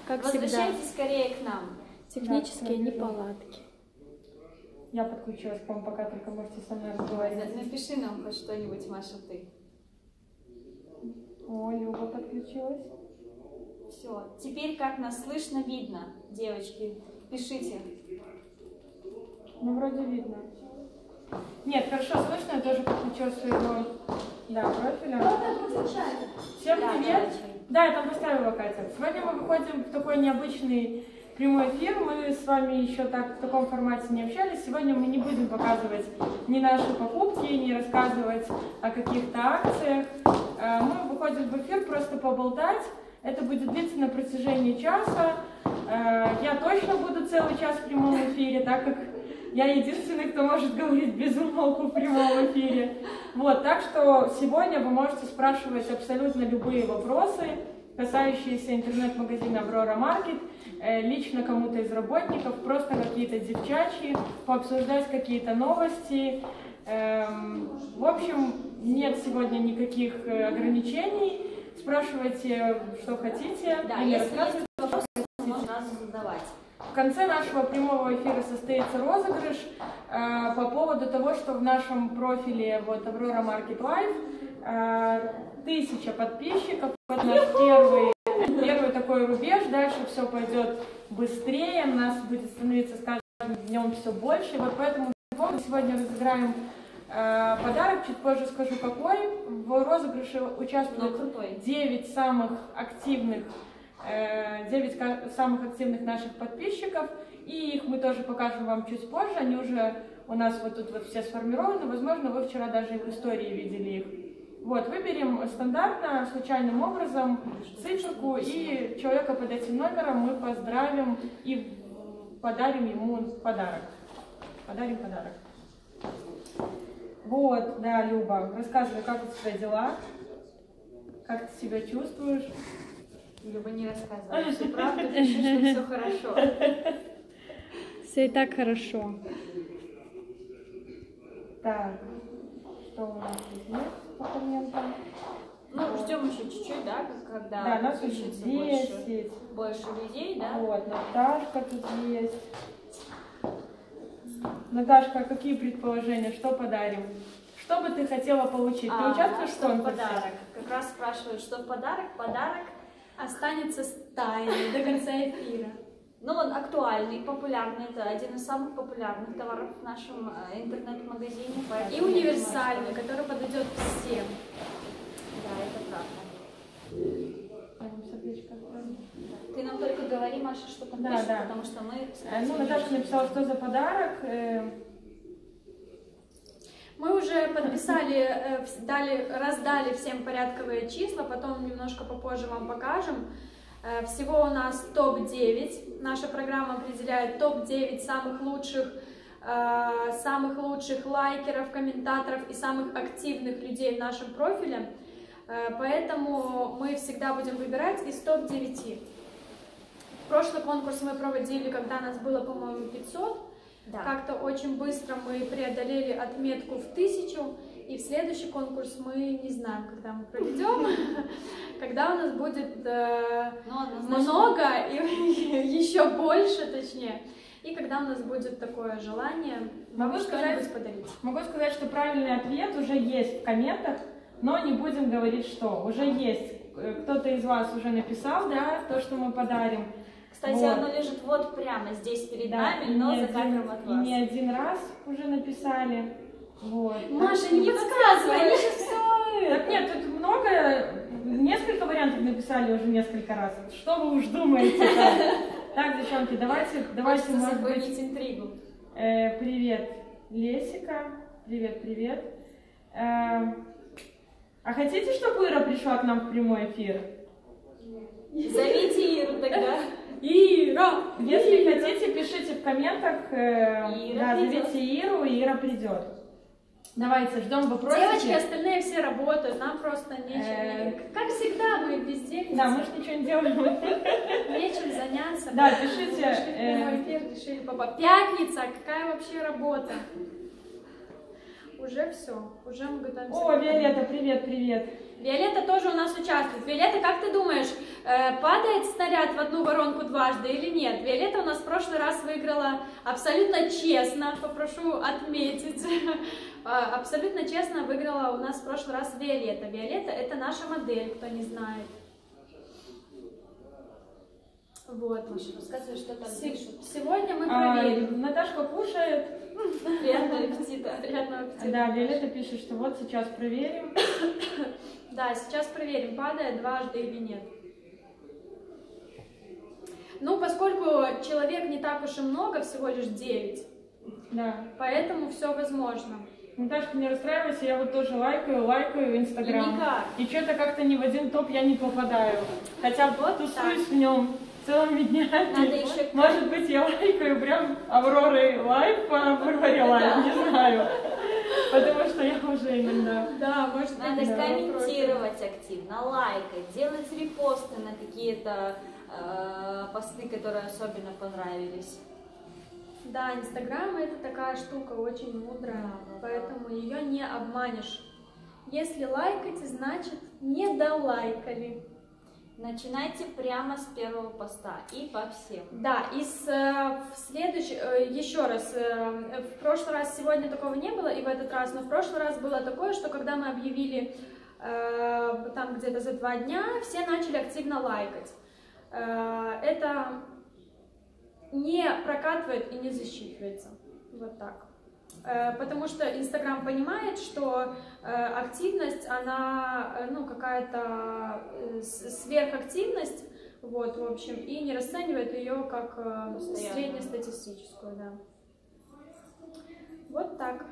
как всегда. Возвращайтесь скорее к нам. Технические неполадки. Я подключилась к вам, пока только можете со мной разговаривать. Напиши нам хоть что-нибудь, Маша, ты. О, Люба подключилась. Все. Теперь как нас слышно, видно, девочки. Пишите. Ну, вроде видно. Нет, хорошо слышно, я тоже подключилась своего профиля. Всем привет! Да, я там поставила, Катя. Сегодня мы выходим в такой необычный прямой эфир. Мы с вами еще так в таком формате не общались. Сегодня мы не будем показывать ни наши покупки, ни рассказывать о каких-то акциях. Мы выходим в эфир просто поболтать. Это будет длиться на протяжении часа. Я точно буду целый час в прямом эфире, так как я единственный, кто может говорить без умолку в прямом эфире. Вот, так что сегодня вы можете спрашивать абсолютно любые вопросы, касающиеся интернет-магазина Аврора Маркет, лично кому-то из работников, просто какие-то девчачьи, пообсуждать какие-то новости. В общем, нет сегодня никаких ограничений. Спрашивайте, что хотите. Да, если есть вопросы, можно сразу задавать. В конце нашего прямого эфира состоится розыгрыш по поводу того, что в нашем профиле вот Аврора Маркет Лайв 1000 подписчиков. Это наш первый такой рубеж. Дальше все пойдет быстрее, нас будет становиться с каждым днем все больше. И вот поэтому мы сегодня разыграем подарок, чуть позже скажу какой. В розыгрыше участвуют 9 самых активных наших подписчиков, и их мы тоже покажем вам чуть позже. Они уже у нас вот тут вот все сформированы. Возможно, вы вчера даже и в истории видели их. Вот, выберем стандартно, случайным образом циферку, и человека под этим номером мы поздравим и подарим ему подарок. Подарим подарок. Вот, да, Люба, рассказывай, как у тебя дела? Как ты себя чувствуешь? Люба, не рассказывай всю правду, пиши, что все хорошо. Все и так хорошо. Так, что у нас здесь есть по комментам? Ну, ждем еще чуть-чуть, да, когда да, нас уже 10. Больше людей, да? Вот, Наташка тут есть. Наташка, какие предположения, что подарим? Что бы ты хотела получить? Ты участвуешь в конкурсе? Подарок. Как раз спрашивают, что в подарок? Подарок останется тайной до конца эфира. Ну, он актуальный, популярный. Это один из самых популярных товаров в нашем интернет-магазине. И универсальный, который подойдет всем. Да, это правда. Ты нам только говори, Маша, что там пишет, потому что мы... Ну, Наташа написала, что за подарок. Мы уже подписали, раздали всем порядковые числа, потом немножко попозже вам покажем. Всего у нас топ-9. Наша программа определяет топ-9 самых лучших лайкеров, комментаторов и самых активных людей в нашем профиле. Поэтому мы всегда будем выбирать из топ-9. Прошлый конкурс мы проводили, когда нас было, по-моему, 500. Да. Как-то очень быстро мы преодолели отметку в 1000. И в следующий конкурс мы не знаем, когда мы проведем, когда у нас будет много и еще больше, точнее. И когда у нас будет такое желание что-нибудь подарить. Могу сказать, что правильный ответ уже есть в комментах, но не будем говорить, что. Уже есть. Кто-то из вас уже написал, да, то, что мы подарим. Кстати, вот. Оно лежит вот прямо здесь перед нами, но за кадром от вас. И не один раз уже написали. Вот. Маша, не подсказывай, они сейчас все... Так нет, тут много, несколько вариантов написали уже несколько раз. Что вы уж думаете? Так, девчонки, давайте может быть... интригу. Привет, Лесика. Привет. А хотите, чтобы Ира пришла к нам в прямой эфир? Зовите Иру тогда. Ира! Если хотите, пишите в комментах. Зовите Иру, и Ира придет. Давайте, ждем вопросики. Девочки, остальные все работают, нам просто нечем. Как всегда, мы бездельницы. Да, мы же ничего не делаем. Нечем заняться. Да, пишите. Решили попасть. Пятница, какая вообще работа? Уже все, уже мы готовимся. О, Виолетта, привет. Виолетта тоже у нас участвует. Виолетта, как ты думаешь, падает снаряд в одну воронку дважды или нет? Виолетта у нас в прошлый раз выиграла абсолютно честно, попрошу отметить. Абсолютно честно выиграла у нас в прошлый раз Виолетта. Виолетта — это наша модель, кто не знает. Вот. Маша, рассказывай, что там пишут. Сегодня мы проверим. Наташка кушает. Приятного аппетита. Приятного аппетита. Да, Виолетта пишет, что вот сейчас проверим. Да, сейчас проверим, падает дважды или нет. Ну, поскольку человек не так уж и много, всего лишь 9, Да. поэтому все возможно. Наташка, не расстраивайся, я вот тоже лайкаю Инстаграм. И никак. И что-то как-то ни в один топ я не попадаю. Хотя вот тусуюсь в нем целыми днями. Надо еще Может быть, я лайкаю прям Авророй лайв по Варваре лайв, не знаю. Потому что я уже иногда... Да, может Надо быть, комментировать активно, лайкать, делать репосты на какие-то посты, которые особенно понравились. Да, Инстаграм — это такая штука очень мудрая, поэтому ее не обманешь. Если лайкаете, значит не долайкали. Начинайте прямо с первого поста и по всем. Да, и в следующий, еще раз, в прошлый раз, сегодня такого не было, и в этот раз, но в прошлый раз было такое, что когда мы объявили там где-то за 2 дня, все начали активно лайкать. Это не прокатывает и не засчитывается. Вот так. Потому что Инстаграм понимает, что активность, она, ну, какая-то сверхактивность, вот, в общем, и не расценивает ее как среднестатистическую, да. Вот так.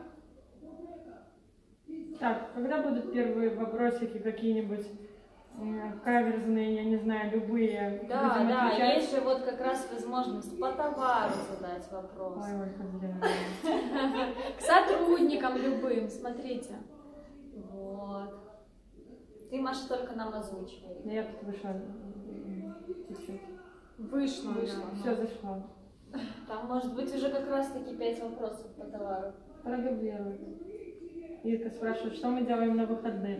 Так, когда будут первые вопросики какие-нибудь каверзные, я не знаю, любые? Да, будем да, отвечать? есть же вот как раз возможность по товару задать вопрос. Ой, Ольга, блин. К сотрудникам любым, смотрите. Вот. Ты, Маша, только нам озвучивай. Я тут вышла чуть-чуть. Вышло. Все зашло. Там может быть уже как раз таки 5 вопросов по товару. Продублируют. Ирка спрашивает, что мы делаем на выходных?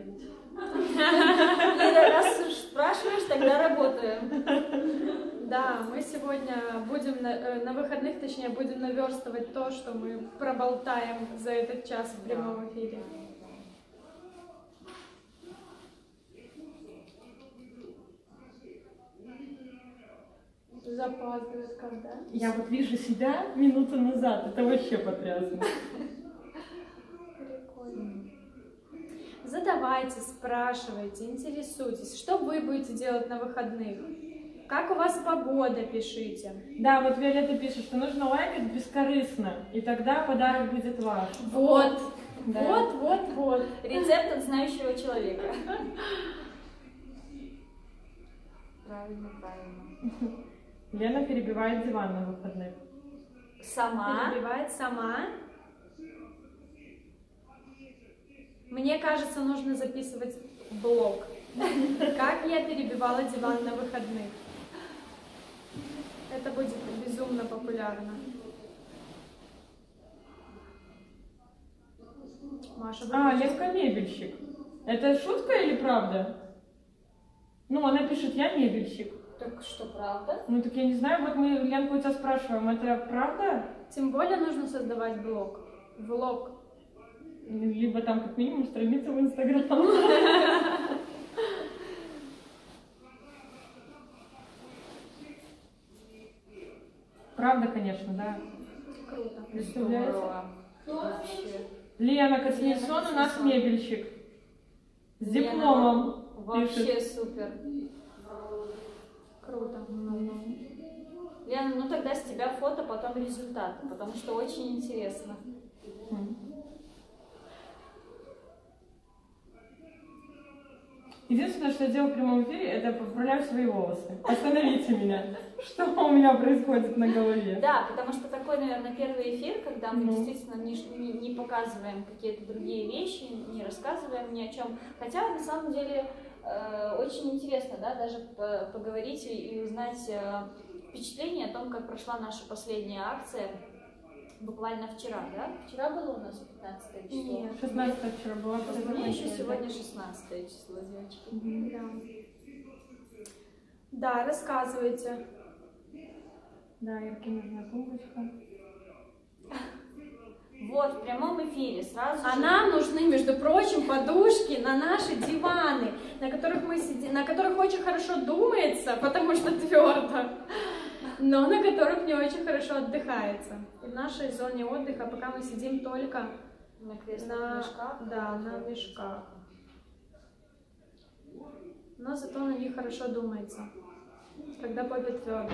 Ира, раз уж спрашиваешь, тогда работаем. Да, мы сегодня будем на выходных, точнее, будем наверстывать то, что мы проболтаем за этот час в прямом эфире. Запаздывает когда? Я вот вижу себя минуту назад, это вообще потрясно. Прикольно. Задавайте, спрашивайте, интересуйтесь, что вы будете делать на выходных. Как у вас погода, пишите. Да, вот Виолетта пишет, что нужно лайкать бескорыстно, и тогда подарок будет ваш. Вот, Да. вот. Рецепт от знающего человека. Правильно, правильно. Лена перебивает диван на выходных. Сама. Перебивает сама. Мне кажется, нужно записывать блог. Как я перебивала диван на выходных. Это будет безумно популярно. Маша, Ленка мебельщик. Это шутка или правда? Ну, она пишет, я мебельщик. Так что, правда? Ну, так я не знаю, вот мы Ленку у тебя спрашиваем, это правда? Тем более нужно создавать блог. Влог. Либо там как минимум страница в Инстаграм. Правда, конечно, да. Круто. Представляете? Здорово. Вообще. Лена Косминсон у нас мебельщик. С Лена, дипломом. Вообще пишет. супер. Круто. Лена, ну тогда с тебя фото, потом результаты, потому что очень интересно. Единственное, что я делаю в прямом эфире, это поправляю свои волосы. Остановите меня. Что у меня происходит на голове? Да, потому что такой, наверное, первый эфир, когда мы Ну. действительно не показываем какие-то другие вещи, не рассказываем ни о чем. Хотя, на самом деле, очень интересно, да, даже поговорить и узнать впечатление о том, как прошла наша последняя акция. буквально вчера, да? Вчера было у нас 15 число? Нет. 16 вчера была. У меня еще сегодня 16 число, девочки. Да, рассказывайте. Да, Ирке нужна тумбочка. Вот, в прямом эфире сразу А же... нам нужны, между прочим, подушки на наши диваны, на которых мы сидим, на которых очень хорошо думается, потому что твердо, но на которых не очень хорошо отдыхается. И в нашей зоне отдыха пока мы сидим только На креслах, мешках. Да, на мешках. Но зато на них хорошо думается, когда попе твердо.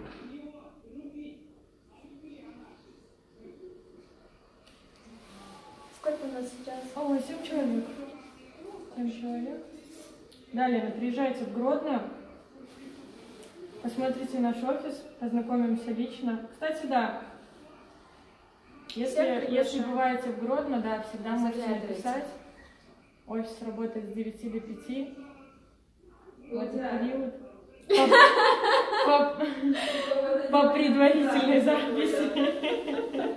Сколько у нас сейчас? Ой, 7 человек. 7 человек. Да, Лена, приезжайте в Гродно. Посмотрите наш офис, познакомимся лично. Кстати, да, если бываете в Гродно, да, всегда можете написать. Офис работает с 9 до 5. В этот период. По предварительной записи.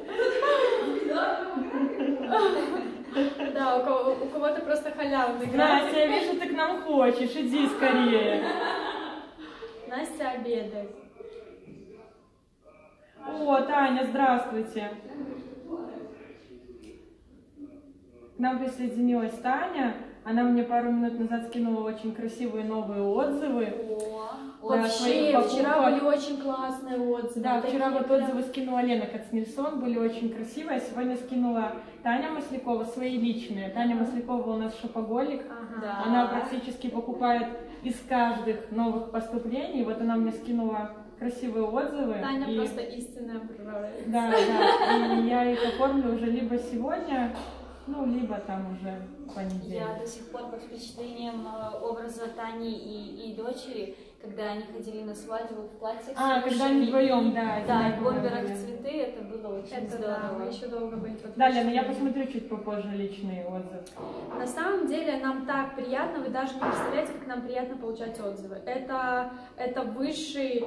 Да, у кого-то просто халявный график. Настя, я вижу, ты к нам хочешь, иди скорее. Настя обедает. О, Таня, здравствуйте. К нам присоединилась Таня. Она мне пару минут назад скинула очень красивые новые отзывы. Вообще, вчера были очень классные отзывы. Да, вчера вот отзывы скинула Лена Кацнельсон, были очень красивые. А сегодня скинула Таня Маслякова свои личные. Таня Маслякова у нас шопоголик. Да. Она практически покупает из каждых новых поступлений. Вот она мне скинула красивые отзывы. Таня просто истинная природа. Да, да. И я их оформлю уже либо сегодня, ну, либо там уже в понедельник. Я до сих пор под впечатлением образа Тани и дочери, когда они ходили на свадьбу в платьях. Когда они вдвоем, да. Да, в бомберах цветы, это было очень Это здорово. да, мы еще долго были под Да, Лена, я впечатлением. посмотрю чуть попозже личные отзывы. На самом деле нам так приятно, вы даже не представляете, как нам приятно получать отзывы. Это высший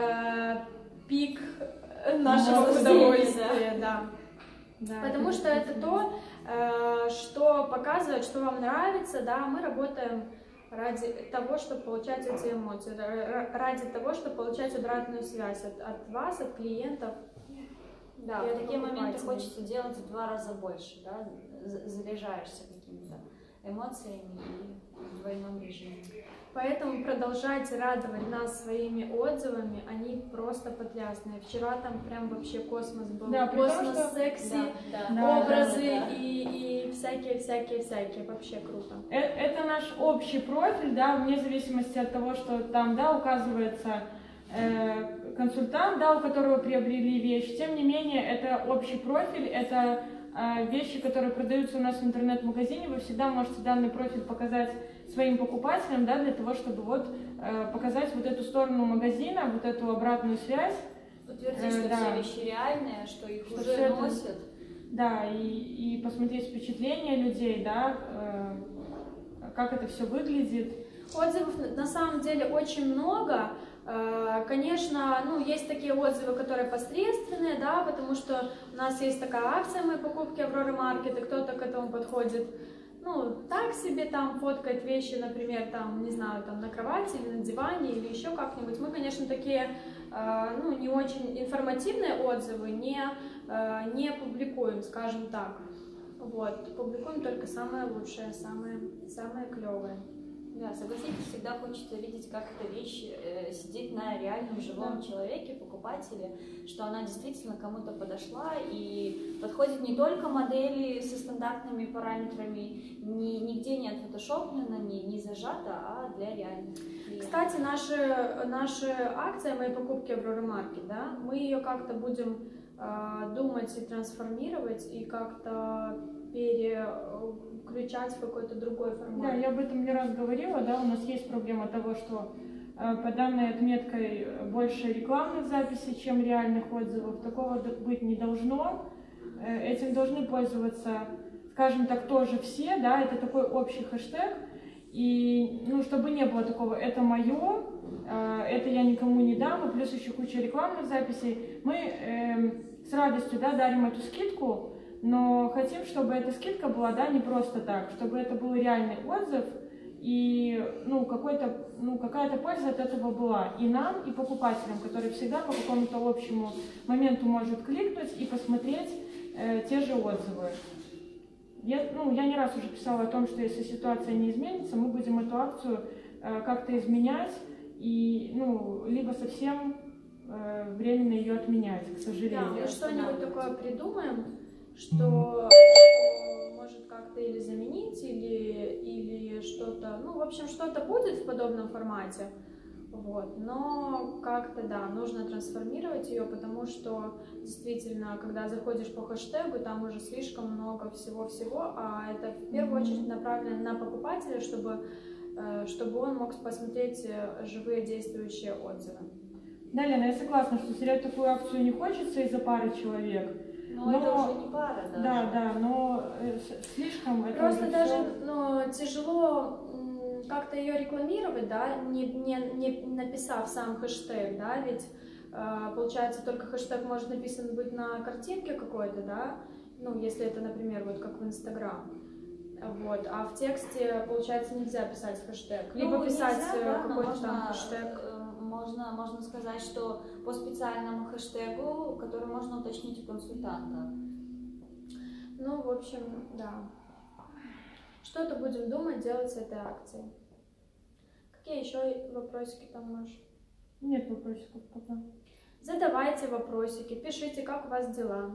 пик нашего Наслаждения, удовольствия, да. Да, Потому что это то, что показывает, что вам нравится, да, мы работаем ради того, чтобы получать эти эмоции, ради того, чтобы получать обратную связь от вас, от клиентов. Да, И в такие моменты покупателей. хочется делать в 2 раза больше, да, заряжаешься какими-то эмоциями и в двойном режиме. Поэтому продолжайте радовать нас своими отзывами, они просто потрясные. Вчера там прям вообще космос был, Да, при том, космос, что- секси, Да, образы да, да. и всякие, вообще круто. Это наш общий профиль, да, вне зависимости от того, что там, да, указывается консультант, да, у которого приобрели вещь. Тем не менее, это общий профиль, это вещи, которые продаются у нас в интернет-магазине. Вы всегда можете данный профиль показать своим покупателям, да, для того, чтобы вот показать вот эту сторону магазина, вот эту обратную связь. Подтвердить, что да. все вещи реальные, что их Что уже всё это- носят. Да, и посмотреть впечатления людей, да, как это все выглядит. Отзывов на самом деле очень много. Конечно, ну, есть такие отзывы, которые посредственные, да, потому что у нас есть такая акция «Мои покупки Авроры Маркет», и кто-то к этому подходит, ну, так себе там фоткает вещи, например, там, не знаю, там на кровати или на диване или еще как-нибудь. Мы, конечно, такие, ну, не очень информативные отзывы не публикуем, скажем так. Вот, публикуем только самое лучшее, самое клевое. Да, согласитесь, всегда хочется видеть, как эта вещь сидит на реальном живом человеке, покупателе, что она действительно кому-то подошла и подходит не только модели со стандартными параметрами, нигде не отфотошоплено, не зажато, а для реальных клиентов. Кстати, наши акции «Мои покупки Авроры Маркет», да, мы ее как-то будем думать и трансформировать, и как-то переключать в какой-то другой формат. Да, я об этом не раз говорила, да, у нас есть проблема того, что по данной отметкой больше рекламных записей, чем реальных отзывов. Такого быть не должно. Этим должны пользоваться, скажем так, тоже все, да, это такой общий хэштег. И, ну, чтобы не было такого, это мое, это я никому не дам, и плюс еще куча рекламных записей. Мы с радостью, да, дарим эту скидку, но хотим, чтобы эта скидка была, да, не просто так, чтобы это был реальный отзыв, и, ну, какая-то польза от этого была и нам, и покупателям, которые всегда по какому-то общему моменту может кликнуть и посмотреть те же отзывы. Я не раз уже писала о том, что если ситуация не изменится, мы будем эту акцию как-то изменять и, ну, либо совсем временно ее отменять, к сожалению. Да, мы что-нибудь такое придумаем, что может как-то или заменить, или что-то, ну, в общем, что-то будет в подобном формате. Вот. Но как-то, да, нужно трансформировать ее, потому что действительно, когда заходишь по хэштегу, там уже слишком много всего-всего, а это в первую очередь направлено на покупателя, чтобы он мог посмотреть живые действующие отзывы. Да, Лена, я согласна, что терять такую акцию не хочется из-за пары человек. Но это уже не пара, да? Да, но слишком это просто уже даже всё... тяжело как-то ее рекламировать, да, не написав сам хэштег, да, ведь получается только хэштег может написан быть на картинке какой-то, да, ну, если это, например, вот как в Инстаграм, вот, а в тексте, получается, нельзя писать хэштег, либо писать какой-то там хэштег. Можно сказать, что по специальному хэштегу, который можно уточнить у консультанта. Ну, в общем, да. Что-то будем думать, делать с этой акцией. Какие еще вопросики там, Маш? Нет вопросиков пока. Задавайте вопросики, пишите, как у вас дела.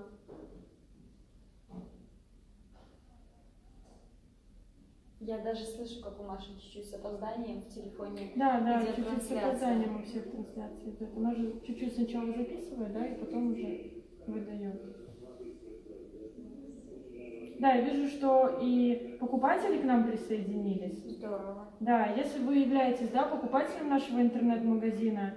Я даже слышу, как у Маши чуть-чуть с опозданием в телефоне Да, идет чуть-чуть с трансляция. опозданием у всех трансляций идет. Она же чуть-чуть сначала записывает, да, и потом уже выдает. Да, я вижу, что и покупатели к нам присоединились. Здорово. Да, если вы являетесь, да, покупателем нашего интернет-магазина,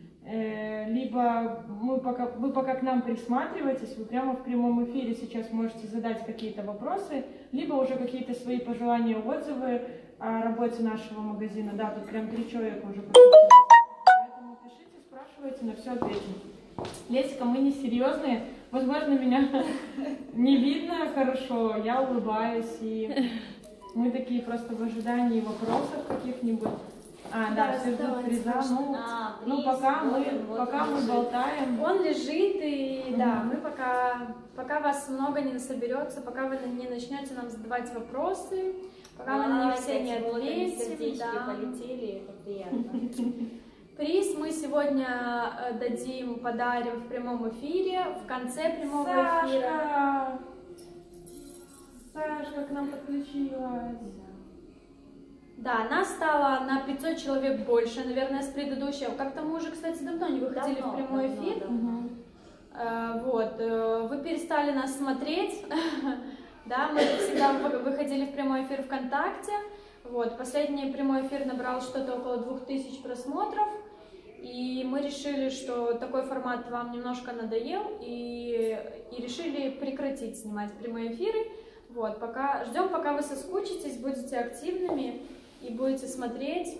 либо вы пока к нам присматриваетесь, вы прямо в прямом эфире сейчас можете задать какие-то вопросы, либо уже какие-то свои пожелания, отзывы о работе нашего магазина. Да, тут прям 3 человека уже подключились. Поэтому пишите, спрашивайте, на все ответим. Лесика, мы не серьезные. Возможно, меня не видно хорошо, я улыбаюсь, и мы такие просто в ожидании вопросов каких-нибудь. Да, все ждут приза. Ну, пока мы болтаем. Он лежит, и да, мы пока вас много не соберется, пока вы не начнете нам задавать вопросы, пока мы на них все не ответим. Да. Полетели, это приятно. Приз мы сегодня подарим в прямом эфире, в конце прямого эфира. Сашка к нам подключилась. Да, нас стало на 500 человек больше, наверное, с предыдущего. Как-то мы уже, кстати, давно не выходили в прямой эфир. Вот, вы перестали нас смотреть. Да, мы всегда выходили в прямой эфир ВКонтакте. Вот, последний прямой эфир набрал что-то около 2000 просмотров. И мы решили, что такой формат вам немножко надоел, и решили прекратить снимать прямые эфиры. Вот, ждем, пока вы соскучитесь, будете активными и будете смотреть,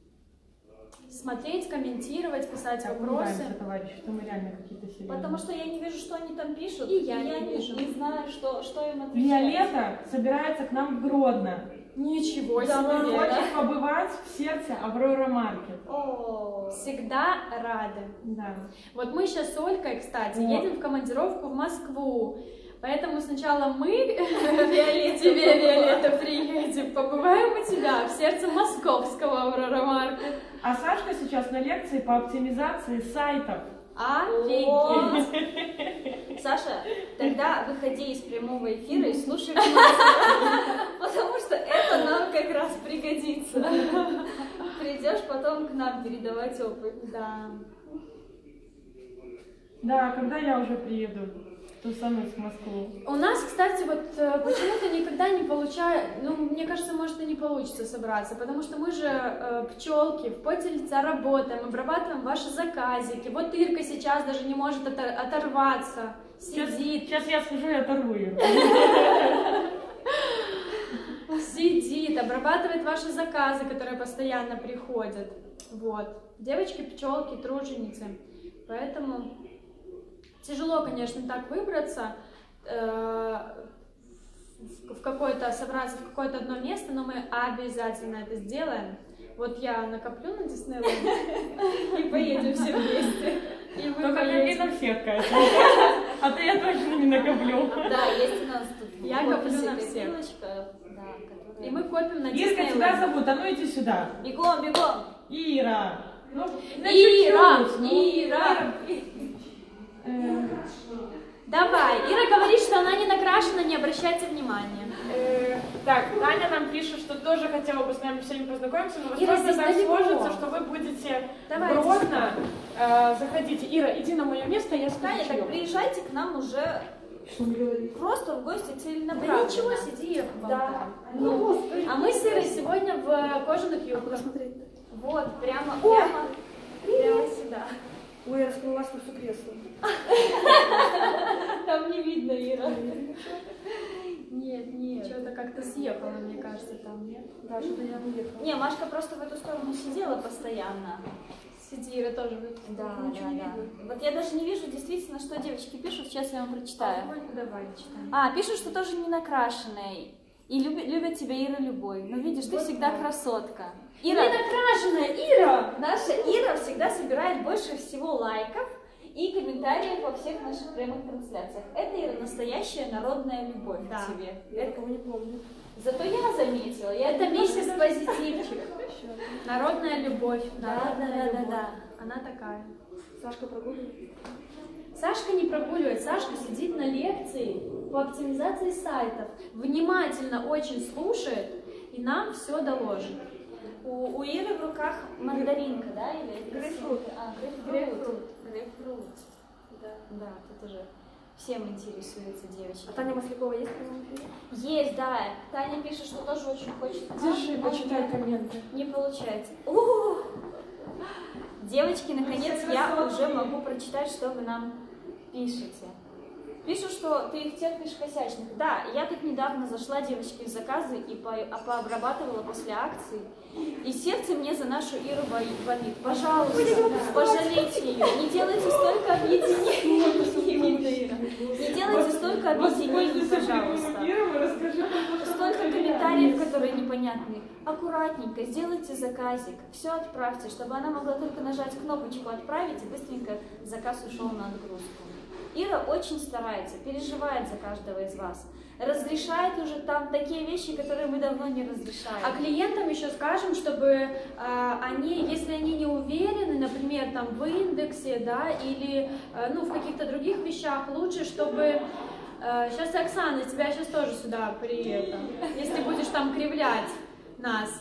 комментировать, писать вопросы. Товарищи, что мы реально какие-то серьезные. Потому что я не вижу, что они там пишут. И я не вижу. Не знаю, что им отвечать. Виолетта собирается к нам в Гродно. Ничего Да, себе! Хочет побывать в сердце Аврора Маркет. Всегда рады. Да. Вот мы сейчас с Олькой, кстати, едем в командировку в Москву. Поэтому сначала мы, Виолетта, приедем, побываем у тебя в сердце московского Аврора Маркет. А Сашка сейчас на лекции по оптимизации сайтов. Офигеть! Саша, тогда выходи из прямого эфира и слушай внимательно, потому что это нам как раз пригодится. Придешь потом к нам передавать опыт. Да. Да, когда я уже приеду? Ту самую в Москву. У нас, кстати, вот почему-то никогда не получается, ну, мне кажется, может и не получится собраться, потому что мы же пчелки, в поте лица работаем, обрабатываем ваши заказики. Вот Ирка сейчас даже не может оторваться, сидит. Сейчас я схожу и оторву ее. сидит, обрабатывает ваши заказы, которые постоянно приходят. Вот. Девочки, пчелки, труженицы. Поэтому тяжело, конечно, так выбраться в какое-то, собраться в какое-то одно место, но мы обязательно это сделаем. Вот я накоплю на Диснейленд и поедем все вместе. И вы Только не на всех, Катя. А то я точно не накоплю. Да, есть у нас тут Я коплю на всех. копилочка, да, которая... И мы копим на Ирка, Диснейленд. тебя зовут, а ну иди сюда. Бегом, бегом! Ира. Ну, Ира! чуть-чуть. Ира! Э, Давай, Ира говорит, что она не накрашена, не обращайте внимания. Так, Таня нам пишет, что тоже хотела бы с нами сегодня познакомиться, но Ира, возможно здесь так далеко. сложится, что вы будете Давайте Гродно. Заходите. Ира, иди на мое место, я скажу. Таня, так приезжайте к нам уже Что он говорит? просто в гости Да целенаправленно. ничего, сиди. Да. Ну, а мы с Ирой сегодня в кожаных юбках. Вот, прямо сюда. Ой, я расплылась на все кресло. Там не видно, Ира. Нет. Что-то как-то съехало, мне кажется, там, нет? Да, что-то я уехала. Не, Машка просто в эту сторону сидела постоянно. Сиди, Ира тоже. Да. Ничего не видно. Вот я даже не вижу действительно, что девочки пишут, сейчас я вам прочитаю. Давай, читаем. Пишут, что тоже не накрашенные. И любят тебя Ира любой. Ну, видишь, ты всегда красотка. Ира, Не накрашенная, Ира! наша Ира всегда собирает больше всего лайков и комментариев во всех наших прямых трансляциях. Это, Ира, настоящая народная любовь Да. к тебе. Я такого не помню. Зато я заметила. Это миссис Позитивчик. Народная любовь. Да. Она такая. Сашка прогуливает. Сашка не прогуливает, Сашка сидит на лекции по оптимизации сайтов, внимательно очень слушает и нам все доложит. У Иры в руках мандаринка, да? Или это Грейпфрут. Грейпфрут. Да, тут уже всем интересуется девочки. А Таня Маслякова есть в прямом эфире? Есть, да. Таня пишет, что тоже очень хочет. Держи, но почитай нет, комменты. Не получается. Девочки, наконец я уже могу прочитать, что вы нам пишете. Пишут, что ты их терпишь косячных. Да, я тут недавно зашла, девочки, в заказы и пообрабатывала после акции. И сердце мне за нашу Иру болит. Пожалуйста, пожалейте ее. Не делайте столько объединений. Не делайте столько объединений, пожалуйста. Столько комментариев, которые непонятны. Аккуратненько сделайте заказик, все отправьте, чтобы она могла только нажать кнопочку «Отправить» и быстренько заказ ушел на отгрузку. Ира очень старается, переживает за каждого из вас. Разрешает уже там такие вещи, которые мы давно не разрешаем. А клиентам еще скажем, чтобы они, если они не уверены, например, там в индексе, да, или в каких-то других вещах, лучше, чтобы сейчас Оксана, тебя сейчас тоже сюда если будешь там кривлять нас,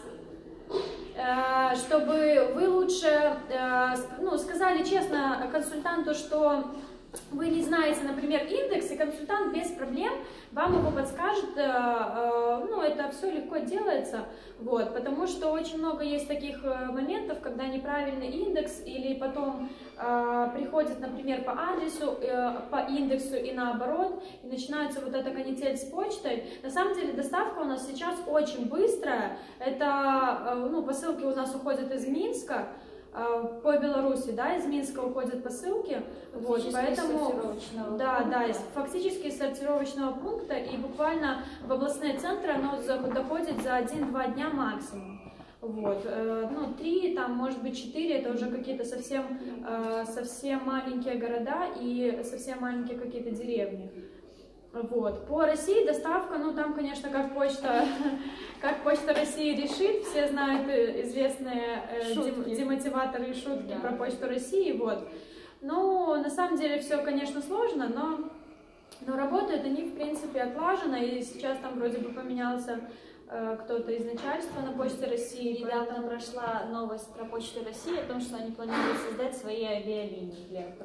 чтобы вы лучше сказали честно консультанту, что вы не знаете, например, индекс, и консультант без проблем вам его подскажет, это все легко делается, вот, потому что очень много есть таких моментов, когда неправильный индекс, или потом приходит, например, по адресу, по индексу и наоборот, и начинается вот эта канитель с почтой. На самом деле доставка у нас сейчас очень быстрая, это, посылки у нас уходят из Минска, по Беларуси, да, из Минска уходят посылки, вот, поэтому, фактически из сортировочного пункта, и буквально в областные центры оно доходит за 1-2 дня максимум, вот, 3, там, может быть, 4, это уже какие-то совсем маленькие города и совсем маленькие какие-то деревни. Вот. По России доставка, там, конечно, как Почта России решит, все знают известные демотиваторы и шутки про Почту России, вот. На самом деле все, конечно, сложно, но работают они, в принципе, отлаженно, и сейчас там вроде бы поменялся кто-то из начальства на Почте России. Недавно прошла новость про Почту России о том, что они планируют создать свои авиалинии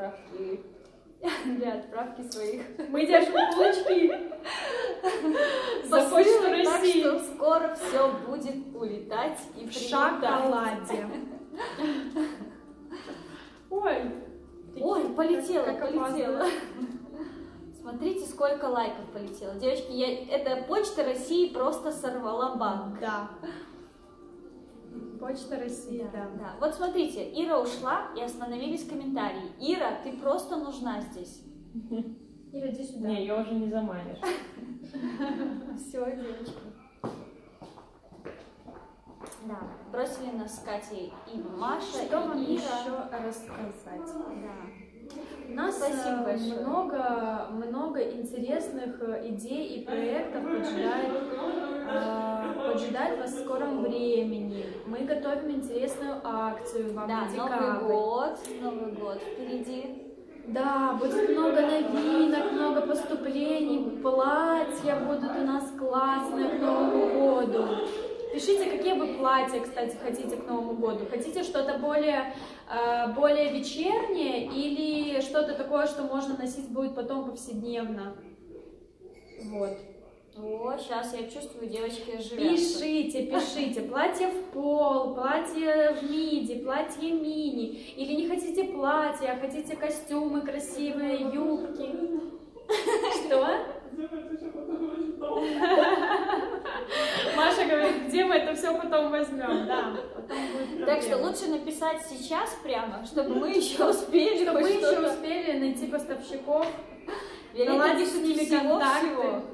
для отправки своих. Мы держим кулачки за Почту России. Так что скоро все будет улетать и в шоколаде. Ой, полетела. Смотрите, сколько лайков полетело. Девочки, эта Почта России просто сорвала банк. Да. Почта России, да. Да. Вот смотрите, Ира ушла и остановились комментарии. Ира, ты просто нужна здесь. Ира, иди сюда. Не, ее уже не заманишь. Все, девочки. Да, бросили нас с Катей и Маша, Что и вам Ира. еще рассказать? Да. У нас Спасибо большое. много интересных идей и проектов поджидает вас в скором времени. Мы готовим интересную акцию вам Да, на декабрь. Новый год впереди. Да, будет много новинок, много поступлений, платья будут у нас классные к Новому году. Пишите, какие вы платья, кстати, хотите к Новому году. Хотите что-то более вечернее или что-то такое, что можно носить будет потом повседневно? Вот. О, сейчас я чувствую, девочки оживятся. Пишите. Платье в пол, платье в миди, платье мини. Или не хотите платье, а хотите костюмы красивые, юбки. Что? Маша говорит, где мы это все потом возьмем? Да, потом будет Так что проблема. лучше написать сейчас прямо, чтобы мы еще успели. Чтобы мы хоть еще что-то. успели найти поставщиков, Виолетта наладить с пишет ними всего-всего. контакты.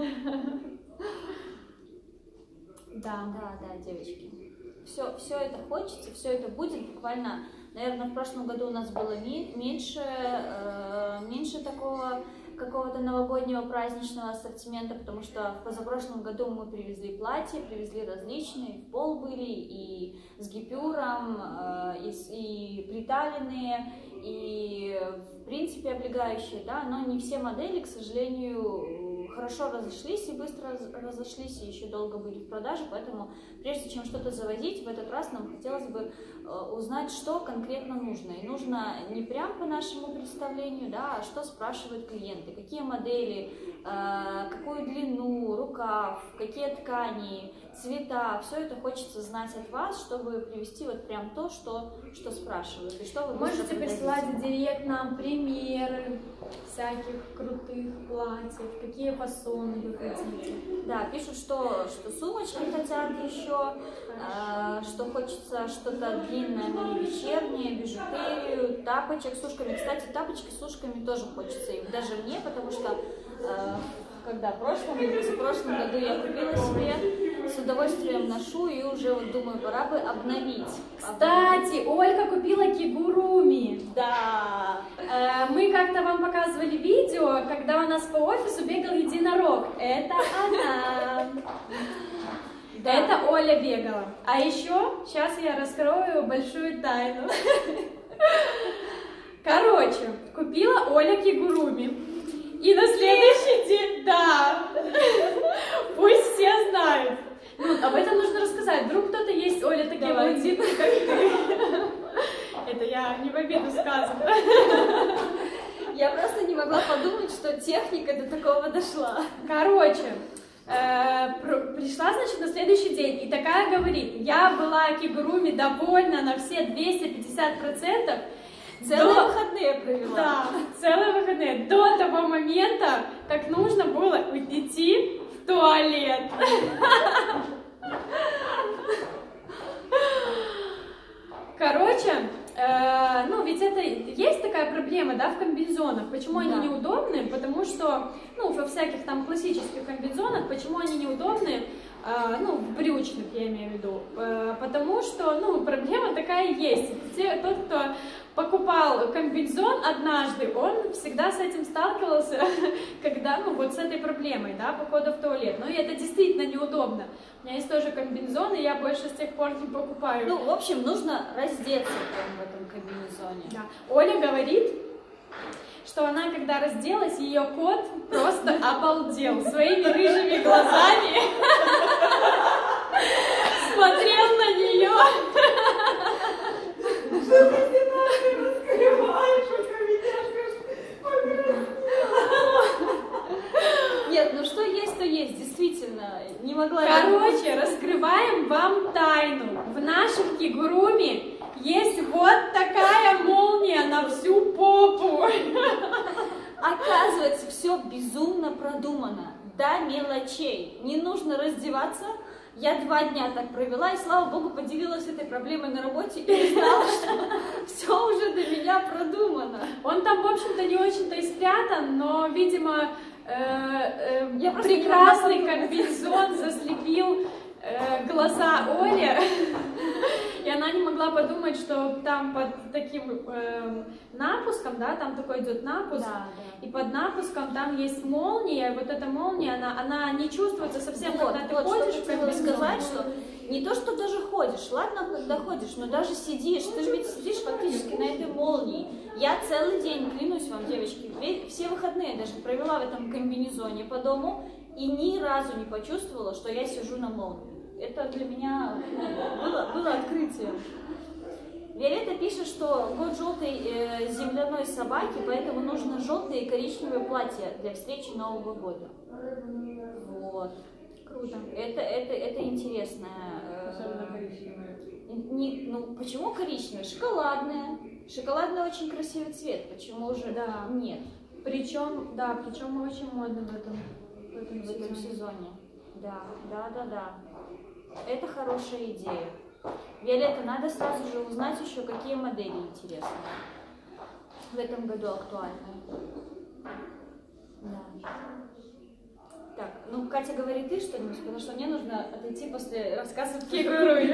Да. Да, девочки. Все это хочется, все это будет буквально. Наверное, в прошлом году у нас было меньше такого какого-то новогоднего праздничного ассортимента, потому что в позапрошлом году мы привезли платья, привезли различные, в пол были, и с гипюром, и приталенные, и в принципе облегающие, да, но не все модели, к сожалению, хорошо разошлись и быстро разошлись, и еще долго были в продаже, поэтому прежде чем что-то завозить, в этот раз нам хотелось бы узнать, что конкретно нужно. И нужно не прям по нашему представлению, да, а что спрашивают клиенты, какие модели, какую длину, рукав, какие ткани, цвета. Все это хочется знать от вас, чтобы привести вот прям то, что спрашивают. И что вы быстро Можете продадите. присылать в директ нам примеры всяких крутых платьев, какие фасоны вы хотите. Да, пишут, что сумочки хотят еще, что хочется что-то длинное, но не вечернее, бижутерию, тапочек с ушками. Кстати, тапочки с ушками тоже хочется, и даже мне, потому что когда в прошлом году я купила себе, с удовольствием ношу и уже вот думаю, пора бы обновить. Кстати, Ольга купила кигуруми. Да. Мы как-то вам показывали видео, когда у нас по офису бегал единорог. Это она. Да. Это Оля бегала. А еще, сейчас я раскрою большую тайну. Короче, купила Оля кигуруми. И на следующий день, да, пусть все знают. Ну, об этом нужно рассказать. Вдруг кто-то есть, Оля, такие блондинки, как ты. Это я не в обиду сказано. Я просто не могла подумать, что техника до такого дошла. Короче, пришла, значит, на следующий день и такая говорит, я была кигуруми довольна на все 250%. Целые выходные провела. Да, целые выходные. До того момента, как нужно было идти в туалет. Короче, ну ведь это есть такая проблема, да, в комбинезонах. Почему они неудобны? Потому что, ну, во всяких там классических комбинезонах, почему они неудобны? Ну, в брючных, я имею в виду. Потому что, ну, проблема такая есть. Тот, кто покупал комбинезон однажды, он всегда с этим сталкивался, когда, ну, вот с этой проблемой, да, похода в туалет. Ну, и это действительно неудобно. У меня есть тоже комбинезон, и я больше с тех пор не покупаю. Ну, в общем, нужно раздеться прямо в этом комбинезоне. Да. Оля говорит, что она, когда разделась, ее кот просто обалдел своими рыжими глазами, смотрел на нее. Нет, ну что есть, то есть, действительно, не могла. Короче, раскрываем вам тайну. В наших кигуруми есть вот такая молния на всю попу. Оказывается, всю все безумно продумано, до мелочей. Не нужно раздеваться. Я 2 дня так провела, и, слава богу, поделилась этой проблемой на работе и знала, что все уже до меня продумано. Он там, в общем-то, не очень-то и спрятан, но, видимо, Я просто прекрасный комбинезон заслепил глаза Оли, и она не могла подумать, что там под таким напуском, да, там такой идет напуск, Да, да. и под напуском там есть молния, и вот эта молния, она не чувствуется совсем, Вот, когда ты вот, ходишь что в хотела комбинезоне. сказать, что не то, что даже ходишь, ладно, когда ходишь, но даже сидишь, ты же ведь сидишь фактически на этой молнии. Я целый день, клянусь вам, девочки, все выходные даже провела в этом комбинезоне по дому и ни разу не почувствовала, что я сижу на молнии. Это для меня было открытием. Виолетта пишет, что год желтой земляной собаки, поэтому нужно желтое и коричневое платье для встречи Нового года. Вот. Круто. Это интересное. Ну, почему коричневое? Шоколадное. Шоколадный очень красивый цвет. Почему же Да. нет Причем мы очень модны в этом сезоне? Да. Это хорошая идея. Виолетта, надо сразу же узнать еще, какие модели интересные в этом году актуальны. Да. Так, ну, Катя, говори ты что-нибудь, потому что мне нужно отойти после рассказа Фигуруй.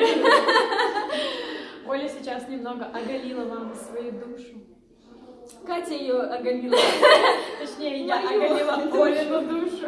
Оля сейчас немного оголила вам свою душу. Катя ее оголила. Точнее, я Мою. оголила Олину душу.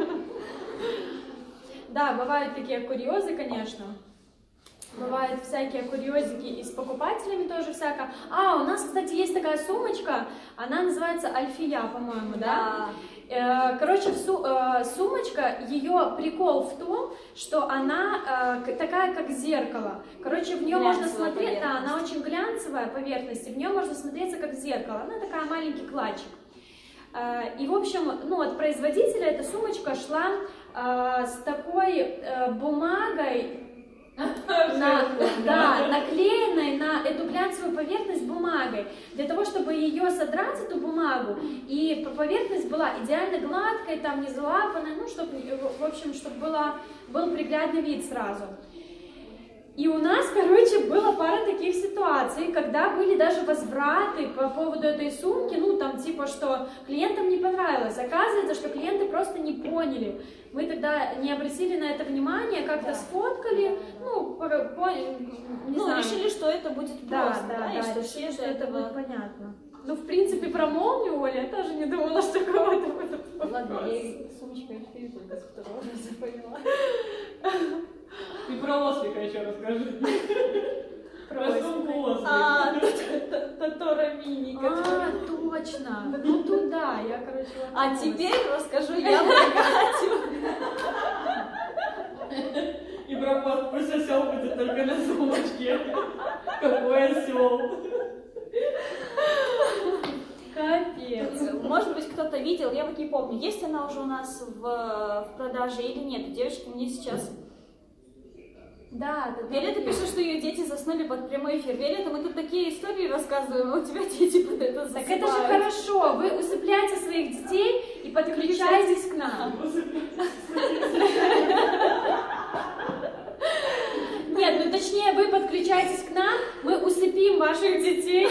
Да, бывают такие курьезы, конечно. Бывают всякие курьезики и с покупателями тоже всяко. У нас, кстати, есть такая сумочка, она называется Альфия, по-моему, да? Короче, сумочка, ее прикол в том, что она такая, как зеркало. Короче, в нее можно смотреть, да, она очень глянцевая поверхность, и в нее можно смотреться как в зеркало. Она такая маленький клатчик. И, в общем, от производителя эта сумочка шла с такой бумагой, наклеенной на эту глянцевую поверхность бумагой, для того, чтобы ее содрать, эту бумагу, и поверхность была идеально гладкой, там не залапанной, чтобы, в общем, чтобы был приглядный вид сразу. И у нас, короче, была пара таких ситуаций, когда были даже возвраты по поводу этой сумки, что клиентам не понравилось. Оказывается, что клиенты просто не поняли. Мы тогда не обратили на это внимание, как-то сфоткали, не знаю. Решили, что это будет просто, да, что решили, все что это будет понятно. В принципе, про молнию, Оля, я тоже не думала, что кого-то будет. Ладно, я сумочка Альфию только с второго раза поняла. И про ослика еще расскажи. Про сумку ослика. Татора Мини. Точно. Туда, я, короче... А теперь расскажу я про Катю. И про пост пусть осел будет только на сумочке. Какой осел. Капец. Может быть, кто-то видел, я вот не помню, есть она уже у нас в продаже или нет. Девочки, мне сейчас... Да. Виолетта пишет, что ее дети заснули под прямой эфир. Виолетта, мы тут такие истории рассказываем, а у тебя дети под это засыпают. Так это же хорошо. Вы усыпляете своих детей и подключаетесь к нам. Нет, точнее, вы подключаетесь к нам, мы усыпим ваших детей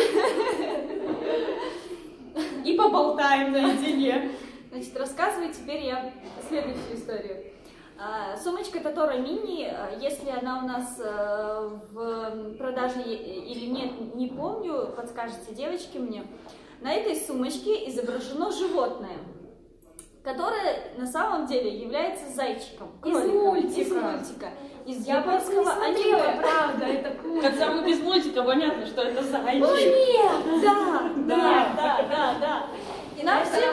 и поболтаем наедине. Значит, рассказываю теперь я следующую историю. Сумочка Татора Мини, если она у нас в продаже или нет, не помню, подскажите, девочки, мне. На этой сумочке изображено животное, которое на самом деле является зайчиком. Из мультика. Из Я просто не японского смотрела, аниме. правда, это круто. Хотя мы без мультика понятно, что это зайчик. О, нет! Да. И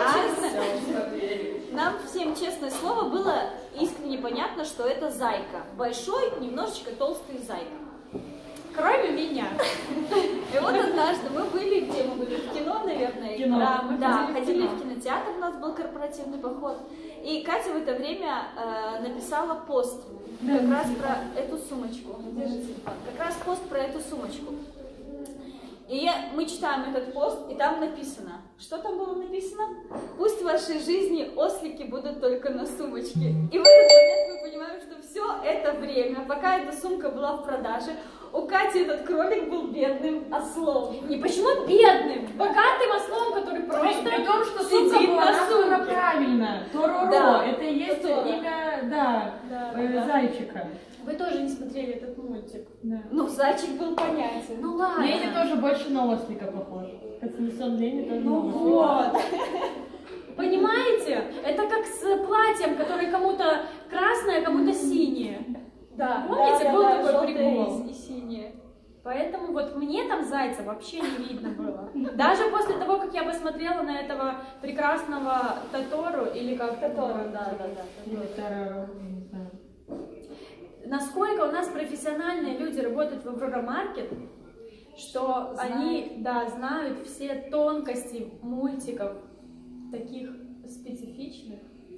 нам всем честное слово было искренне понятно, что это зайка. Большой, немножечко толстый зайка. Кроме меня. И вот однажды мы были, где мы были? В кино, наверное. Кино. Да, мы Да, ходили в кинотеатр, у нас был корпоративный поход. И Катя в это время написала пост как раз про эту сумочку. Держите. Как раз пост про эту сумочку. И мы читаем этот пост, и там написано. Что там было написано? Пусть в вашей жизни ослики будут только на сумочке. И в этот момент мы понимаем, что все это время, пока эта сумка была в продаже, у Кати этот кролик был бедным ослом. И почему бедным? Богатым ослом, который просто При том, что сумка сидит была на названа сумке. правильно. Тороро. Да. Это и есть Тоторо. имя, да, зайчика. Вы тоже не смотрели этот мультик. Да. Ну, зайчик был понятен. Ну ладно. Лени тоже больше на ослика похож. Кацинсон Лени тоже Ну на ослика. вот. Понимаете? Это как с платьем, которое кому-то красное, а кому-то синее. Да, Помните, был такой желтые прикол? и синие. Поэтому вот мне там зайца вообще не видно было. Даже после того, как я посмотрела на этого прекрасного Тотору, или как Тоторо, да. Или Тороро, не знаю. насколько у нас профессиональные люди работают в Аврора Маркет, что они, да, знают все тонкости мультиков, таких специфичных.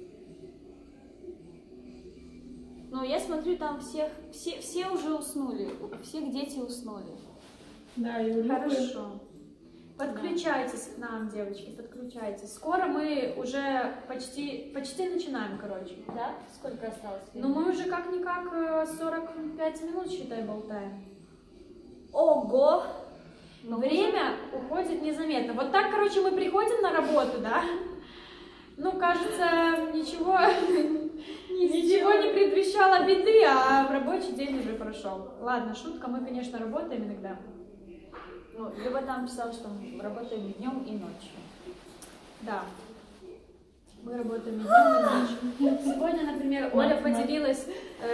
Ну, я смотрю, там все уже уснули, у всех дети уснули. Да, и у Любы. Хорошо. Подключайтесь к нам, девочки, подключайтесь. Скоро мы уже почти начинаем, короче. Да? Сколько осталось? Но мы уже как-никак 45 минут, считай, болтаем. Ого! Ну, Время уходит незаметно. Вот так, короче, мы приходим на работу, да? Ну, кажется, ничего не предвещало беды, а рабочий день уже прошел. Ладно, шутка, мы, конечно, работаем иногда. Ну, Люба там писала, что мы работаем днем и ночью. Да. Мы работаем и днем, и ночью. Сегодня, например, Оля поделилась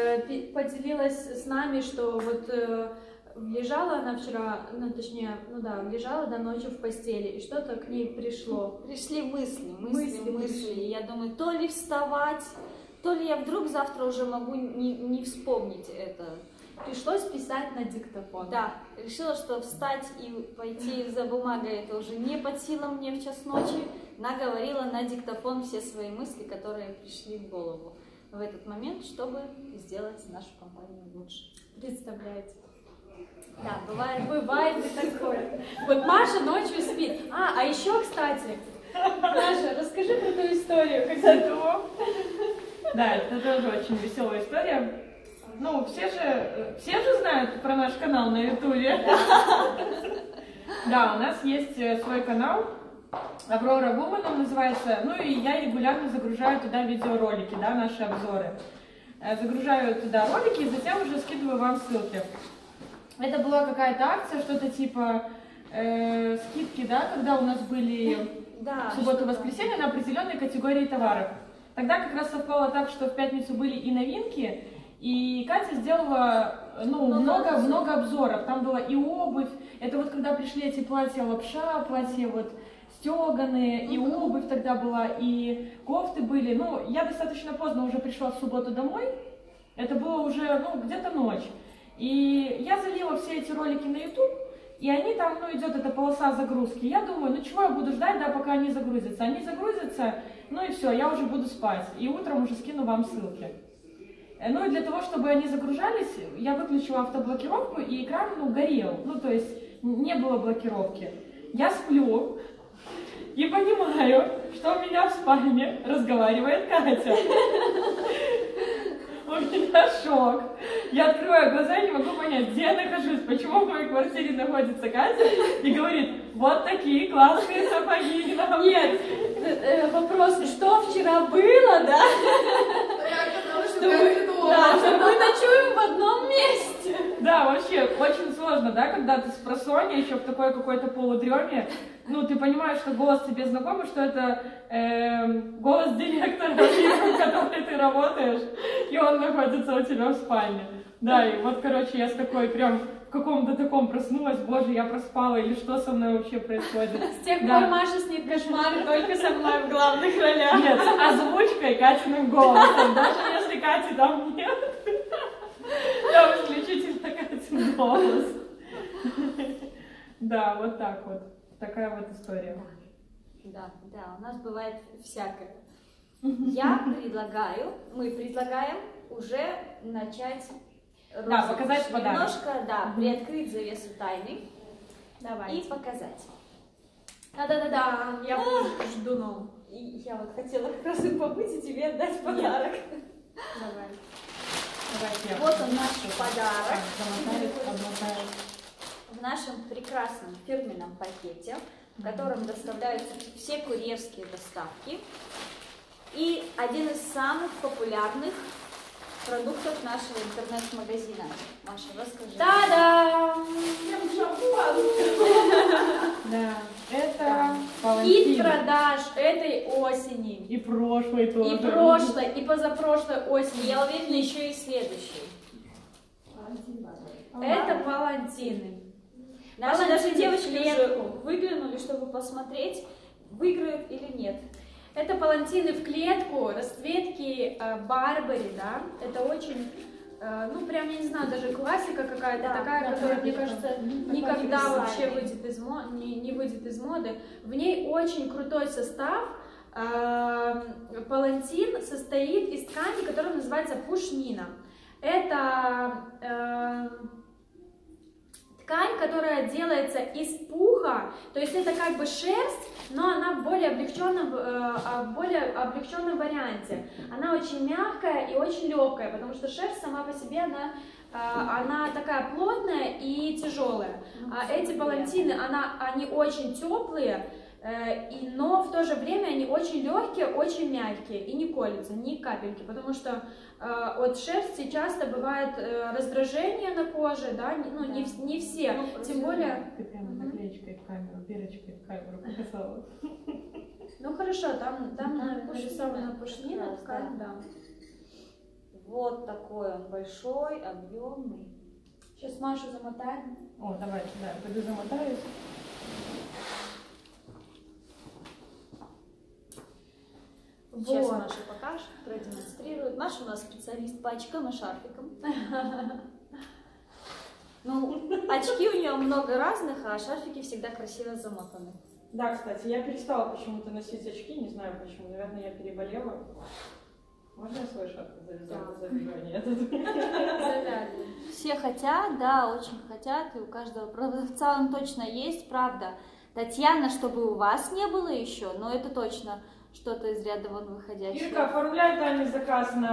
с нами, что вот лежала она вчера, лежала до ночи в постели, и что-то к ней пришло. Пришли мысли. Мысли. Я думаю, то ли вставать, то ли я вдруг завтра уже могу не вспомнить это. Пришлось писать на диктофон. Да, решила, что встать и пойти за бумагой это уже не под силам мне в час ночи. Наговорила на диктофон все свои мысли, которые пришли в голову в этот момент, чтобы сделать нашу компанию лучше. Представляете? Да, бывает. Бывает и такое. Вот Маша ночью спит. А еще, кстати, Маша, расскажи про ту историю, когда Да, это тоже очень веселая история. Ну, все же знают про наш канал на Ютубе. Да, у нас есть свой канал, Аврора Woman он называется. Ну и я регулярно загружаю туда видеоролики, да, наши обзоры. Загружаю туда ролики и затем уже скидываю вам ссылки. Это была какая-то акция, что-то типа скидки, да, когда у нас были Да, субботу-воскресенье на определенные категории товаров. Тогда как раз совпало так, что в пятницу были и новинки, и Катя сделала много обзоров. Там была и обувь. Это вот когда пришли эти платья лапша, платья вот стеганые, и обувь тогда была, и кофты были. Ну, я достаточно поздно уже пришла в субботу домой. Это было уже, где-то ночь. И я залила все эти ролики на YouTube, и они там, идет эта полоса загрузки. Я думаю, чего я буду ждать, да, пока они загрузятся. Они загрузятся, и все, я уже буду спать. И утром уже скину вам ссылки. Ну и для того, чтобы они загружались, я выключила автоблокировку, и экран, горел. То есть не было блокировки. Я сплю и понимаю, что у меня в спальне разговаривает Катя. У меня шок. Я открываю глаза и не могу понять, где я нахожусь, почему в моей квартире находится Катя, и говорит, вот такие классные сапоги. Нет, вопрос, что вчера было, да? Что мы ночуем в одном месте. Да, вообще, очень сложно, да, когда ты спросонья, еще в такой какой-то полудреме, ты понимаешь, что голос тебе знакомый, что это голос директора фирмы, в которой ты работаешь, и он находится у тебя в спальне. Да, и вот, короче, я с такой прям в каком-то таком проснулась, боже, я проспала, или что со мной вообще происходит. С тех пор Маша снит кошмары только со мной в главных ролях. Нет, с озвучкой Катиным голосом, даже если Кати там нет, там исключительно Катин голос. Да, вот так вот. Такая вот история. Да, у нас бывает всякое. Мы предлагаем уже начать показать подарок. Немножко, приоткрыть завесу тайны Давай. и показать. Да-да-да, я жду, ну. И я вот хотела как раз и побыть и тебе отдать подарок. Давай. Давайте я Вот он наш подарок. замотаю, обмотаю. В нашем прекрасном фирменном пакете, в котором доставляются все курьерские доставки. И один из самых популярных продуктов нашего интернет-магазина. Маша, расскажи. Та-дам! Да, это Хит палантин. продаж этой осени. И прошлой тоже. И прошлой, и позапрошлой осени. Я уверена, еще и следующий. Это палантины. Наши Палантины даже девочки в уже клетку. выглянули, чтобы посмотреть, выиграют или нет. Это палантины в клетку, расцветки Барбари, да. Это очень, ну прям, я не знаю, даже классика какая-то, Да, такая, да, которая, да, мне да. кажется, Мгм, никогда такой вообще универсальный. выйдет из не выйдет из моды. В ней очень крутой состав. Палантин состоит из ткани, которая называется пушнина. Это ткань, которая делается из пуха, то есть это как бы шерсть, но она в более облегченном варианте. Она очень мягкая и очень легкая, потому что шерсть сама по себе, она такая плотная и тяжелая. А эти палантины, они очень теплые, но в то же время они очень легкие, очень мягкие и не колются ни капельки, потому что от шерсти часто бывает раздражение на коже, да, ну не все, тем более. Ты прямо наклеечкой в камеру, бирочкой в камеру показала. Ну хорошо, там Пушнина, нарисована пушнина, как раз, ткань, да. Вот такой он большой, объемный. Сейчас Машу замотаем. О, давай, да, пойду замотаюсь. Сейчас Вот. Маша покажет, продемонстрирует. Маша у нас специалист по очкам и шарфикам. Ну, очки у нее много разных, а шарфики всегда красиво замотаны. Да, кстати, я перестала почему-то носить очки, не знаю почему, наверное, я переболела. Можно я свой шарф завязала? Нет. Завязываем. Все хотят, да, очень хотят, и у каждого продавца он точно есть, правда. Татьяна, чтобы у вас не было еще, но это точно что-то из ряда вон выходящее. Ирка, оформляй Тане заказ на...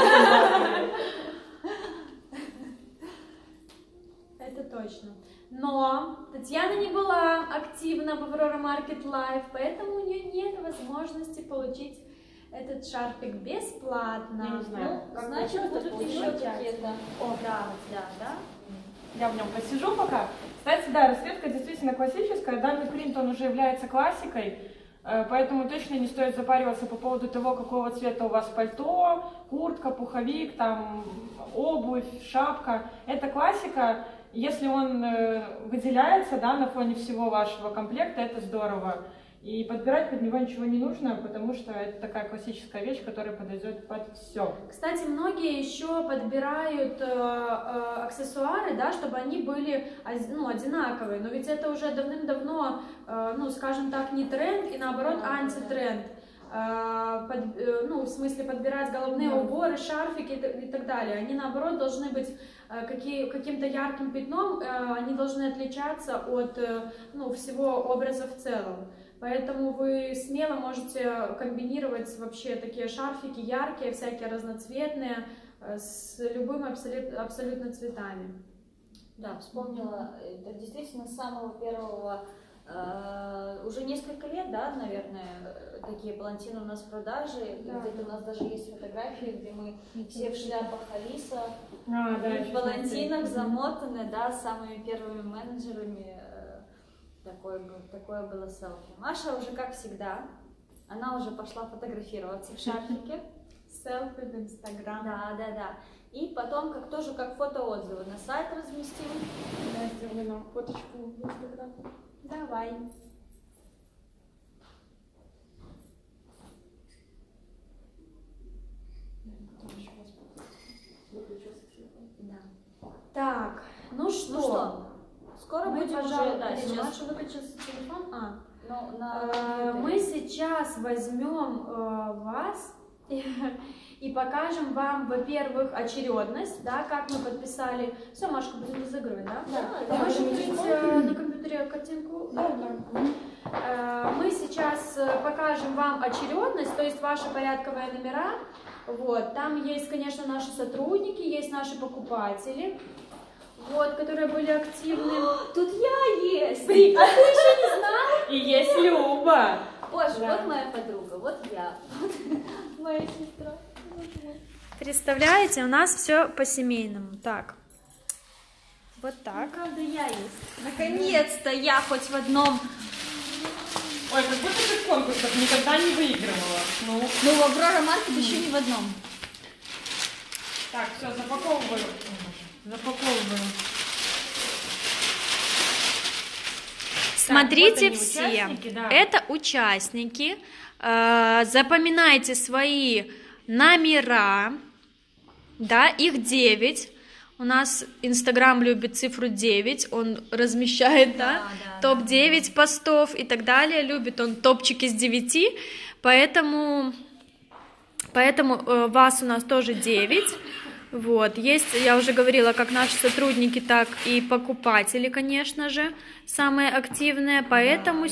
Это точно. Но Татьяна не была активна в Aurora Market Live, поэтому у нее нет возможности получить этот шарфик бесплатно. Я не знаю. Ну, Как значит, это будут еще получается? какие-то. О, Да. я в нем посижу пока. Кстати, да, расцветка действительно классическая. Данный принт, он уже является классикой, поэтому точно не стоит запариваться по поводу того, какого цвета у вас пальто, куртка, пуховик, там, обувь, шапка. Это классика. Если он выделяется, да, на фоне всего вашего комплекта, это здорово. И подбирать под него ничего не нужно, потому что это такая классическая вещь, которая подойдет под все. Кстати, многие еще подбирают аксессуары, да, чтобы они были одинаковые. Но ведь это уже давным-давно, скажем так, не тренд и наоборот антитренд. В смысле подбирать головные уборы, шарфики и так далее. Они наоборот должны быть каким-то ярким пятном, они должны отличаться от всего образа в целом. Поэтому вы смело можете комбинировать вообще такие шарфики яркие, всякие разноцветные, с любыми абсолютно цветами. Да, вспомнила, это действительно с самого первого, уже несколько лет, да, наверное, такие палантины у нас в продаже. Да. Где-то у нас даже есть фотографии, где мы все в шляпах Алиса, Да, в палантинах замотаны, да, с самыми первыми менеджерами. Такое было селфи. Маша уже, как всегда, она уже пошла фотографироваться в шарфике. Селфи в Инстаграм. Да. И потом, как фотоотзывы на сайт разместим. Да, сделали нам фоточку в Инстаграм. Давай. Да. Так, ну что? Ну что, скоро Мы, будем пожалуй, уже, да, сейчас. Маша выключился телефон. Ну, на Мы сейчас возьмем вас и покажем вам, во-первых, очередность, да, как мы подписали. Все, Машка, будем разыгрывать, да? Да. Можешь открыть на компьютере картинку? Мы сейчас покажем вам очередность, то есть ваши порядковые номера. Вот, там есть, конечно, наши сотрудники, есть наши покупатели, вот, которые были активны. Тут я есть! А ты еще не знала? И есть Люба. Боже, Да. вот моя подруга, вот я. Вот моя сестра. Представляете, у нас все по-семейному. Так, вот так. Правда, я есть. Наконец-то я хоть в одном. Ой, как будто ты в конкурсах никогда не выигрывала. Ну, Ну, в Аврора Маркет еще не в одном. так, все, запаковываю. Запаковываю. Смотрите вот они, все, участники, да. это участники. Запоминайте свои номера, да, их 9. У нас Инстаграм любит цифру 9, он размещает, да, топ-9 постов и так далее, любит он топчики с 9, поэтому вас у нас тоже 9. Вот, есть, я уже говорила, как наши сотрудники, так и покупатели, конечно же, самые активные, поэтому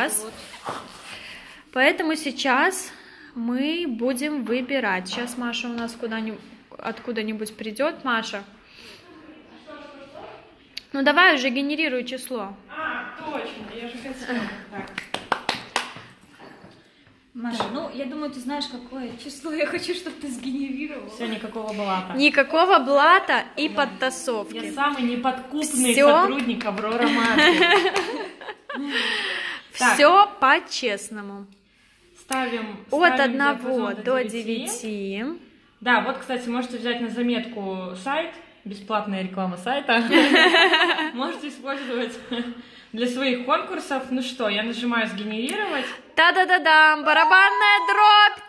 сейчас мы будем выбирать. Сейчас Маша у нас откуда-нибудь придет. Маша, ну давай уже генерируй число. А, точно, я же хотела. Так. Маша, ну, я думаю, ты знаешь, какое число я хочу, чтобы ты сгенерировала. Все, никакого блата. Никакого блата и Я подтасовки. самый неподкупный Всё. сотрудник Аврора Маркет. Так. Все по-честному. Ставим От ставим 1 диапазон до 9. 9. Да, вот, кстати, можете взять на заметку сайт, бесплатная реклама сайта. Можете использовать для своих конкурсов. Ну что, я нажимаю «Сгенерировать». Та-да-да-дам! Барабанная дробь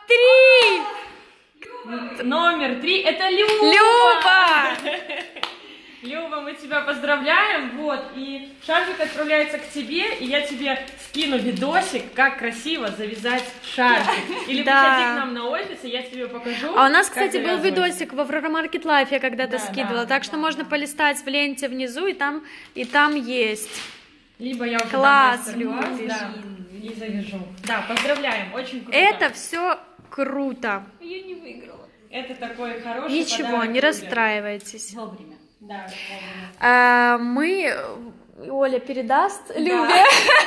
3! Номер 3 — это Люба! Люба! Люба, мы тебя поздравляем, вот, и шарфик отправляется к тебе, и я тебе скину видосик, как красиво завязать шарфик. Или Да. приходи к нам на офис, и я тебе покажу. А у нас, как кстати, был завязывать. видосик в Аврора Маркет Лайф, я когда-то Да, скидывала, да, так что можно полистать в ленте внизу, и там есть. Либо я уже Класс, дам мастер-класс, Любиш. да, и завяжу. Да, поздравляем, очень круто. Это все круто. Я не выиграла. Это такой хороший Ничего, подарок не Любе. расстраивайтесь. Вовремя. Да, вовремя. Оля передаст Любе.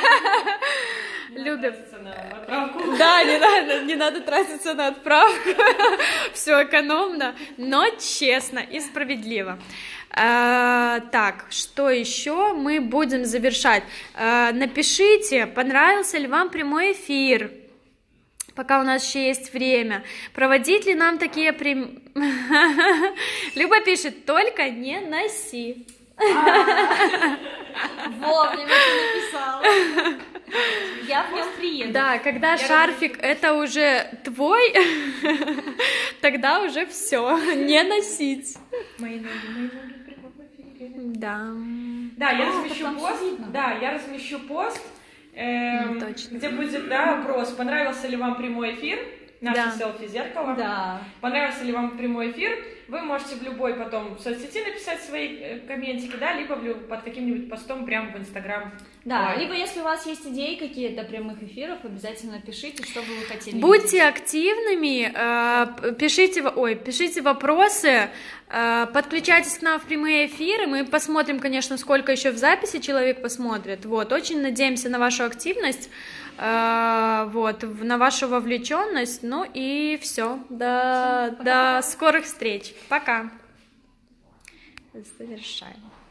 Любе. Тратиться на отправку. Да, не надо тратиться на отправку. Все экономно, но честно и справедливо. Так, что еще мы будем завершать? Напишите, понравился ли вам прямой эфир, пока у нас еще есть время. Проводить ли нам такие Люба пишет, только не носи. Вовремя ты написала. Я в нем приеду. Да, когда шарфик это уже твой, тогда уже все, не носить. Мои ноги прямо в эфире. Да. Да, я так размещу там пост. всё видно. Да, я размещу пост, Точно. где будет, да, вопрос, понравился ли вам прямой эфир, наше Да. селфи-зеркало. Да. Понравился ли вам прямой эфир? Вы можете в любой потом соцсети написать свои комментики, да, либо под каким-нибудь постом прямо в Инстаграм. Да, Ой. либо если у вас есть идеи какие-то прямых эфиров, обязательно пишите, что бы вы хотели Будьте видеть. активными, пишите вопросы, подключайтесь к нам в прямые эфиры, мы посмотрим, конечно, сколько еще в записи человек посмотрит, вот, очень надеемся на вашу активность, вот, на вашу вовлеченность, ну и все, до скорых встреч, пока, завершаем.